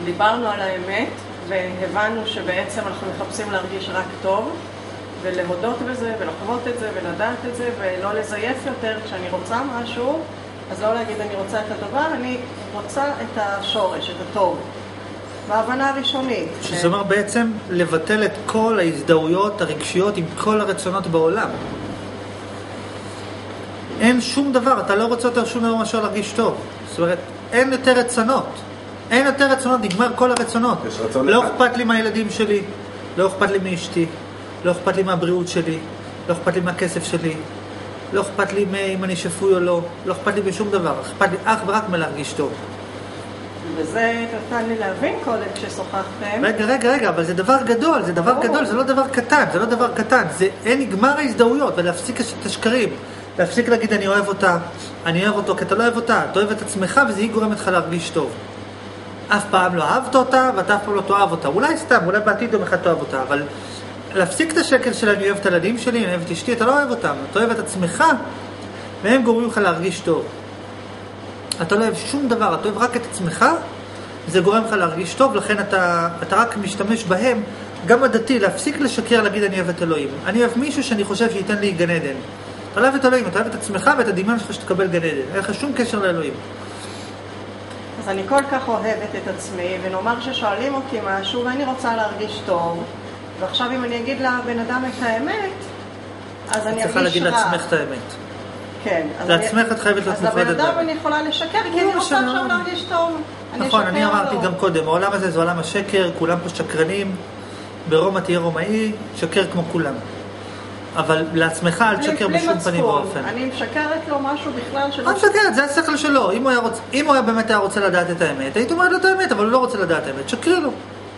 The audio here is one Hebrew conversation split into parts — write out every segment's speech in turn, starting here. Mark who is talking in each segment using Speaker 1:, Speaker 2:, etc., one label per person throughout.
Speaker 1: דיברנו על האמת והבנו שבעצם אנחנו מחפשים להרגיש רק טוב ולהודות בזה ולחוות את זה ולדעת את זה ולא לזייף יותר. כשאני רוצה משהו, אז לא להגיד אני רוצה את הדבר, אני רוצה את השורש, את הטוב. בהבנה הראשונית.
Speaker 2: שזה אומר בעצם לבטל את כל ההזדהויות הרגשיות עם כל הרצונות בעולם. אין שום דבר, אתה לא רוצה יותר שום דבר מאשר להרגיש טוב. זאת אומרת, אין יותר רצונות. אין יותר רצונות, נגמר כל הרצונות. לא אכפת לי מהילדים שלי, לא אכפת לי מאשתי, לא אכפת לי מהבריאות שלי, לא אכפת לי מהכסף שלי, לא אכפת לי אם אני שפוי או לא, לא אכפת לי בשום דבר, אכפת לי אך ורק מלהרגיש טוב.
Speaker 1: וזה נתן לי להבין קודם כששוחחתם.
Speaker 2: רגע, אבל זה דבר גדול, זה דבר גדול, זה לא דבר קטן, זה לא דבר קטן, זה אין נגמר ההזדהויות, ולהפסיק את השקרים, להפסיק להגיד אני אוהב אותה, אני אוהב אותו, כי אתה לא אוהב אותה, אתה אוהב את עצמך וזה היא גורמת לך להרגיש טוב. אף פעם לא אהבת אותה ואתה אף פעם לא תאהב אותה, אולי סתם, אולי בעתיד יום אחד תאהב אותה, אבל להפסיק את השקר של אני אוהב את הילדים שלי, אני אוהב את אשתי, אתה לא אוהב אותם, אתה אוהב את עצמך והם גורמים לך להרגיש טוב. אתה לא אוהב שום דבר, אתה אוהב רק את עצמך, זה גורם לך להרגיש טוב, לכן אתה רק משתמש בהם, גם הדתי, להפסיק לשקר, להגיד אני אוהב את אלוהים. אני אוהב מישהו שאני חושב שייתן לי גן עדן. אתה לא אוהב את אלוהים, אתה אוהב את עצמך ואת הדמיון שלך שתקבל גן עדן. אין לך שום קשר לאלוהים.
Speaker 1: אז אני כל כך אוהבת את עצמי, ונאמר ששואלים אותי משהו ואני רוצה להרגיש טוב, ועכשיו אם אני אגיד לבן אדם את האמת, אז אני ארגיש רע.
Speaker 2: צריכה להגיד לעצמך את האמת.
Speaker 1: כן.
Speaker 2: לעצמך את חייבת להיות מופרדת.
Speaker 1: אז לבן אדם אני יכולה לשקר, כי אני רוצה עכשיו להרגיש טוב.
Speaker 2: נכון, אני אמרתי גם קודם, העולם הזה זה עולם השקר, כולם פה שקרנים, ברומא תהיה רומאי, שקר כמו כולם. אבל לעצמך אל תשקר בשום פנים ואופן.
Speaker 1: אני משקרת לו משהו בכלל שלא...
Speaker 2: אני משקרת, זה השכל שלו. אם הוא באמת היה רוצה לדעת את האמת, היית אומרת לו את האמת, אבל הוא לא רוצה לדעת את האמת, שקרי לו.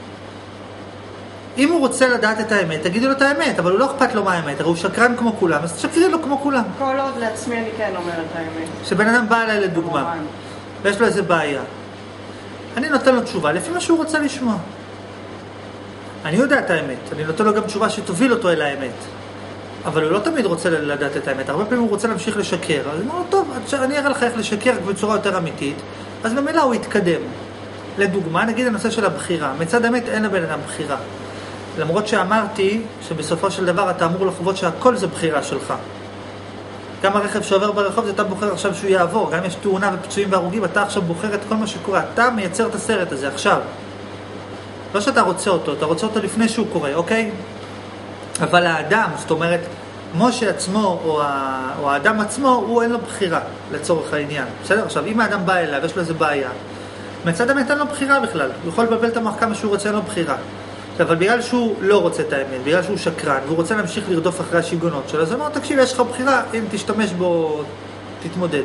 Speaker 2: אם הוא רוצה לדעת את האמת, תגידו לו את האמת, אבל הוא לא אכפת לו מה האמת, הרי הוא שקרן כמו כולם, אז תשקרי לו כמו כולם.
Speaker 1: כל עוד לעצמי אני כן אומרת האמת.
Speaker 2: שבן אדם בא אליי לדוגמה, ויש לו איזה בעיה. אני נותן לו תשובה לפי מה שהוא רוצה לשמוע. אני יודע את האמת, אני נותן לו גם תשובה שתוביל אותו אל האמת. אבל הוא לא תמיד רוצה לדעת את האמת, הרבה פעמים הוא רוצה להמשיך לשקר. אז הוא אומר, טוב, אני אראה לך איך לשקר בצורה יותר אמיתית, אז במילא הוא יתקדם. לדוגמה, נגיד הנושא של הבחירה. מצד האמת אין לבן אדם בחירה. למרות שאמרתי שבסופו של דבר אתה אמור לחוות שהכל זה בחירה שלך. גם הרכב שעובר ברחוב זה אתה בוחר עכשיו שהוא יעבור, גם יש תאונה ופצועים והרוגים, אתה עכשיו בוחר את כל מה שקורה, אתה מייצר את הסרט הזה עכשיו. לא שאתה רוצה אותו, אתה רוצה אותו לפני שהוא קורה, אוקיי? אבל האדם, זאת אומרת, משה עצמו או האדם עצמו, הוא אין לו בחירה לצורך העניין. בסדר? עכשיו, אם האדם בא אליו, יש לו איזה בעיה, מצד האמת אין לו בחירה בכלל. הוא יכול לבלבל את המוח כמה שהוא רוצה, אין לו בחירה. אבל בגלל שהוא לא רוצה את האמת, בגלל שהוא שקרן, והוא רוצה להמשיך לרדוף אחרי השיגונות שלו, אז הוא אומר, תקשיב, יש לך בחירה, אם תשתמש בו, תתמודד.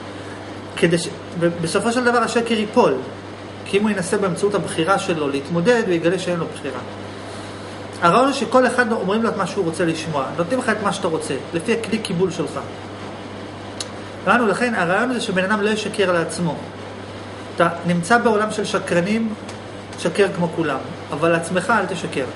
Speaker 2: בסופו של דבר השקר ייפול, כי אם הוא ינסה באמצעות הבחירה שלו להתמודד, הוא יגלה שאין לו בחירה. הרעיון הוא שכל אחד אומרים לו את מה שהוא רוצה לשמוע, נותנים לך את מה שאתה רוצה, לפי הכלי קיבול שלך. לכן הרעיון זה שבן אדם לא ישקר לעצמו. אתה נמצא בעולם של שקרנים, שקר כמו כולם, אבל לעצמך אל תשקר.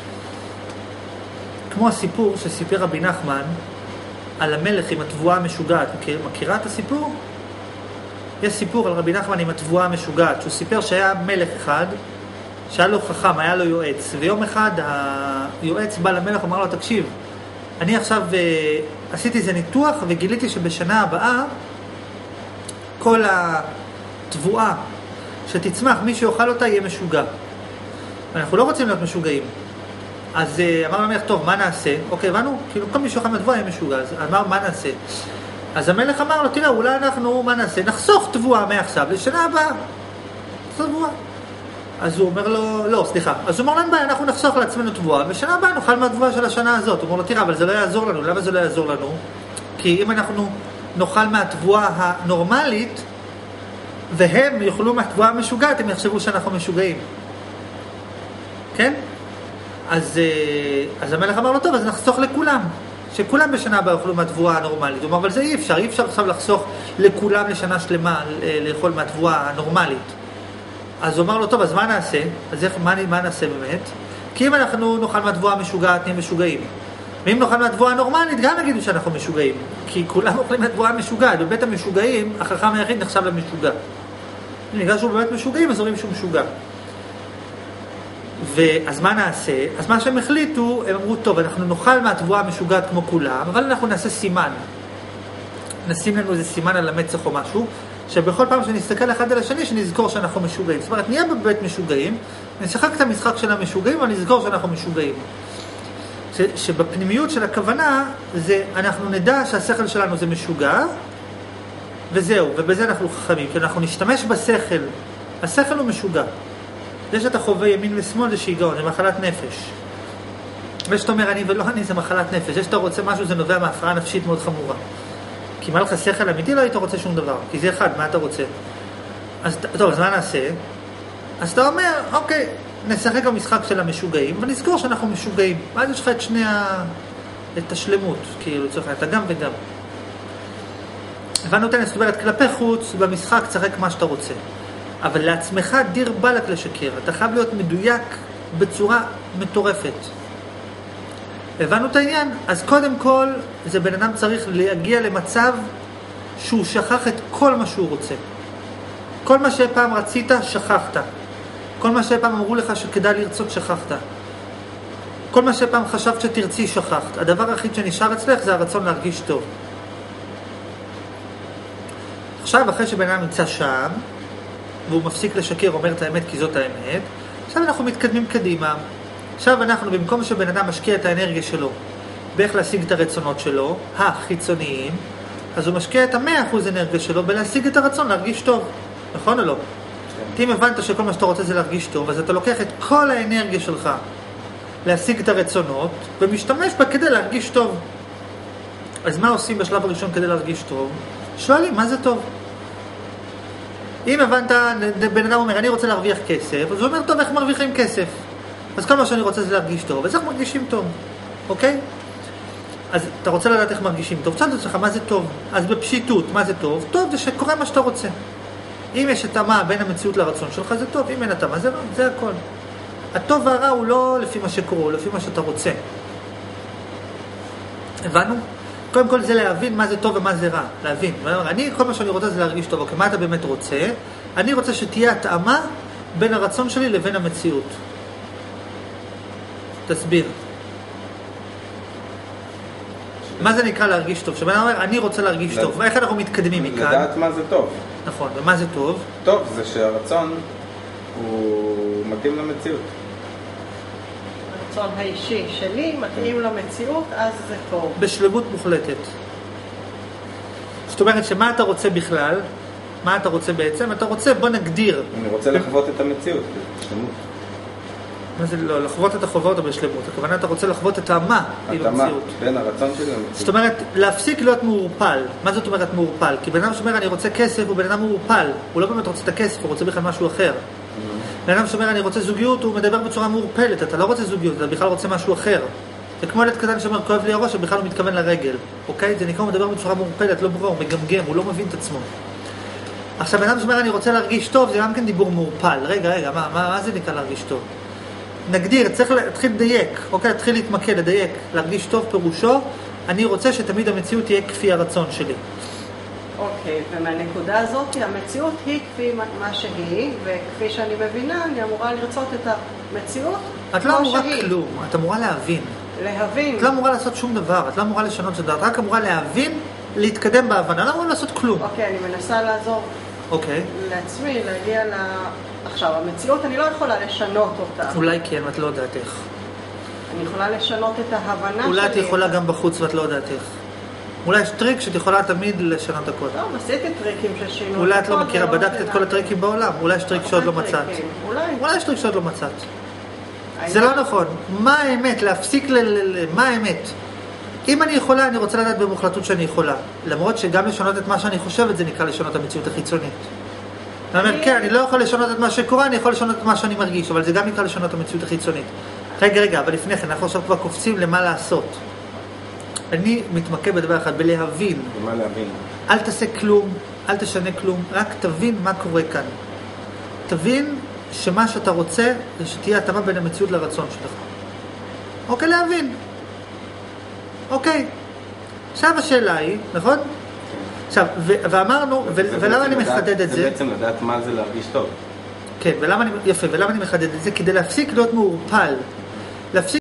Speaker 2: כמו הסיפור שסיפר רבי נחמן על המלך עם התבואה המשוגעת. מכירה את הסיפור? יש סיפור על רבי נחמן עם התבואה המשוגעת, שהוא סיפר שהיה מלך אחד שהיה לו חכם, היה לו יועץ, ויום אחד היועץ בא למלך ואמר לו, תקשיב, אני עכשיו עשיתי איזה ניתוח וגיליתי שבשנה הבאה כל התבואה שתצמח, מי שיאכל אותה יהיה משוגע. אנחנו לא רוצים להיות משוגעים. אז אמר למלך, טוב, מה נעשה? אוקיי, הבנו? כאילו כל מי שיאכל מהתבואה יהיה משוגע. אז אמר, מה נעשה? אז המלך אמר לו, תראה, אולי אנחנו, מה נעשה? נחסוך תבואה מעכשיו לשנה הבאה. נחסוך תבואה. אז הוא אומר לו, לא, סליחה. אז הוא אומר לנו, אנחנו נחסוך לעצמנו תבואה, ושנה הבאה נאכל מהתבואה של השנה הזאת. הוא אומר לו, תראה, אבל זה לא יעזור לנו. למה זה לא יעזור לנו? כי אם אנחנו נאכל מהתבואה הנורמלית, והם יאכלו מהתבואה המשוגעת, הם יחשבו שאנחנו משוגעים. כן? אז המלך אמר לו, טוב, אז נחסוך לכולם. שכולם בשנה הבאה יאכלו מהתבואה הנורמלית. הוא אומר, אבל זה אי אפשר עכשיו לחסוך לכולם לשנה שלמה לאכול מהתבואה הנורמלית. אז הוא אמר לו, טוב, אז מה נעשה? אז מה נעשה באמת? כי אם אנחנו נאכל מהתבואה המשוגעת, נהיה משוגעים. ואם נאכל מהתבואה הנורמלית, גם יגידו שאנחנו משוגעים. כי כולם אוכלים מהתבואה המשוגעת. בבית המשוגעים, החכם היחיד נחשב למשוגע. בגלל שהוא באמת משוגעים, אז אומרים שהוא משוגע. אז מה נעשה? אז מה שהם החליטו, הם אמרו, טוב, אנחנו נאכל מהתבואה המשוגעת כמו כולם, אבל אנחנו נעשה סימן. נשים לנו איזה סימן על המצח או משהו, שבכל פעם שנסתכל אחד על השני, שנזכור שאנחנו משוגעים. זאת אומרת, נהיה בבית משוגעים, נשחק את המשחק של המשוגעים, אבל נזכור שאנחנו משוגעים. שבפנימיות של הכוונה, זה, אנחנו נדע שהשכל שלנו זה משוגע, וזהו, ובזה אנחנו חכמים, כי אנחנו נשתמש בשכל. השכל הוא משוגע. זה שאתה חווה ימין ושמאל זה שיגעון, זה מחלת נפש. ושאתה אומר אני ולא אני זה מחלת נפש. זה שאתה רוצה משהו זה נובע מהפרעה נפשית מאוד חמורה. כי מה לך שכל אמיתי לא היית רוצה שום דבר, כי זה אחד, מה אתה רוצה? אז טוב, אז מה נעשה? אז אתה אומר, אוקיי, נשחק המשחק של המשוגעים, ונזכור שאנחנו משוגעים. ואז יש לך את שני את השלמות, כאילו צריך אתה גם וגם. הבנו אותנו, זאת אומרת, כלפי חוץ, במשחק צחק מה שאתה רוצה. אבל לעצמך דיר בלק לשקר, אתה חייב להיות מדויק בצורה מטורפת. הבנו את העניין? אז קודם כל, זה בן אדם צריך להגיע למצב שהוא שכח את כל מה שהוא רוצה. כל מה שפעם רצית, שכחת. כל מה שפעם אמרו לך שכדאי לרצות, שכחת. כל מה שפעם חשבת שתרצי, שכחת. הדבר היחיד שנשאר אצלך זה הרצון להרגיש טוב. עכשיו, אחרי שבן אדם נמצא שם, והוא מפסיק לשקר, אומר את האמת כי זאת האמת, עכשיו אנחנו מתקדמים קדימה. עכשיו אנחנו, במקום שבן אדם משקיע את האנרגיה שלו, באיך להשיג את הרצונות שלו, החיצוניים, אז הוא משקיע את 100% אנרגיה שלו בלהשיג את הרצון להרגיש טוב. נכון או לא? כן. אם הבנת שכל מה שאתה רוצה זה להרגיש טוב, אז אתה לוקח את כל האנרגיה שלך להשיג את הרצונות, ומשתמש בה כדי להרגיש טוב. אז מה עושים בשלב הראשון כדי להרגיש טוב? שואלים, מה זה טוב? אם הבנת, בן אדם אומר, אני רוצה להרוויח כסף, אז הוא אומר, טוב, איך מרוויחים כסף? אז כל מה שאני רוצה זה להרגיש טוב, אז איך מרגישים טוב? אוקיי? אז אתה רוצה לדעת איך מרגישים טוב, תשאל את עצמך, מה זה טוב? אז בפשיטות, מה זה טוב? טוב זה שקורה מה שאתה רוצה. אם יש התאמה בין המציאות לרצון שלך, זה טוב, אם אין התאמה, זה לא, זה הכל. הטוב והרע הוא לא לפי מה שקורה, הוא לפי מה שאתה רוצה. הבנו? קודם כל זה להבין מה זה טוב ומה זה רע, להבין. אני, כל מה שאני רוצה זה להרגיש טוב, אוקיי, מה אתה באמת רוצה? אני רוצה שתהיה התאמה בין הרצון שלי לבין המציאות. תסביר. מה זה נקרא להרגיש טוב? שבן אומר, אני רוצה להרגיש טוב. איך אנחנו מתקדמים מכאן?
Speaker 3: לדעת מה זה טוב.
Speaker 2: נכון, ומה זה טוב?
Speaker 3: טוב זה שהרצון הוא מתאים למציאות.
Speaker 1: הרצון האישי שלי מתאים למציאות, אז זה טוב.
Speaker 2: בשלמות מוחלטת. זאת אומרת שמה אתה רוצה בכלל? מה אתה רוצה בעצם? אתה רוצה, בוא נגדיר.
Speaker 3: אני רוצה לחוות את המציאות, בשלמות.
Speaker 2: מה זה לא? לחוות את החובות או בשלמות? הכוונה אתה רוצה לחוות את המה עם המציאות.
Speaker 3: בין הרצון שלי למציאות.
Speaker 2: זאת אומרת, להפסיק להיות מעורפל. מה זאת אומרת מעורפל? כי בן אדם שאומר אני רוצה כסף, הוא בן אדם מעורפל. הוא לא באמת רוצה את הכסף, הוא רוצה בכלל משהו אחר. בן אדם שאומר אני רוצה זוגיות, הוא מדבר בצורה מעורפלת. אתה לא רוצה זוגיות, אתה בכלל רוצה משהו אחר. זה כמו ילד קטן שאומר כואב לי הראש, שבכלל הוא מתכוון לרגל. אוקיי? זה נקרא, הוא מדבר בצורה מעורפלת, לא ברור, הוא מגמגם, הוא לא מבין את עצמו. עכשיו, בן אדם שאומר אני רוצה להרגיש טוב, זה גם כן דיבור מעורפל. רגע, מה זה נקרא להרגיש טוב? נגדיר, צריך להתחיל לדייק, אוקיי? להתחיל להתמקד, לדייק, להרגיש טוב פירושו, אני רוצה שתמיד המציאות תהיה כפי הרצון שלי.
Speaker 1: אוקיי, ומהנקודה הזאת, המציאות היא כפי מה שהיא, וכפי שאני מבינה, אני אמורה לרצות את המציאות.
Speaker 2: את לא אמורה כלום, את אמורה להבין.
Speaker 1: להבין.
Speaker 2: את לא אמורה לעשות שום דבר, את לא אמורה לשנות שום דבר, את רק אמורה להבין, להתקדם בהבנה, לא אמורה לעשות כלום.
Speaker 1: אוקיי, אני מנסה לעזור לעצמי, להגיע עכשיו, המציאות אני לא יכולה לשנות אותה.
Speaker 2: אולי כן, ואת לא יודעת איך.
Speaker 1: אני יכולה לשנות את ההבנה שלי.
Speaker 2: אולי את יכולה גם בחוץ ואת לא יודעת איך. אולי יש טריק שאת יכולה תמיד לשנות הכל.
Speaker 1: טוב, עשיתי טריקים ששינו.
Speaker 2: אולי את לא מכירה, בדקת את כל הטריקים בעולם. אולי יש טריק שעוד לא מצאת. אולי יש טריק שעוד לא מצאת. זה לא נכון. מה האמת? להפסיק מה האמת? אם אני יכולה, אני רוצה לדעת במוחלטות שאני יכולה. למרות שגם לשנות את מה שאני חושבת, זה נקרא לשנות את המציאות החיצונית. אני אומר, כן, אני לא יכול לשנות את מה שקורה, אני יכול לשנות את מה שאני מרגיש, אבל זה גם נקרא לשנות את המציאות החיצונית. רגע, אבל לפני כן, אנחנו עכשיו כבר קופצים למה לעשות. אני מתמקד בדבר אחד, בלהבין.
Speaker 3: במה להבין?
Speaker 2: אל תעשה כלום, אל תשנה כלום, רק תבין מה קורה כאן. תבין שמה שאתה רוצה, זה שתהיה התאמה בין המציאות לרצון שלך. אוקיי, להבין. אוקיי. עכשיו השאלה היא, נכון? עכשיו, ואמרנו, ולמה אני מחדד את זה?
Speaker 3: זה בעצם לדעת מה זה להרגיש טוב.
Speaker 2: כן, יפה, ולמה אני מחדד את זה? כדי להפסיק להיות מעורפל. להפסיק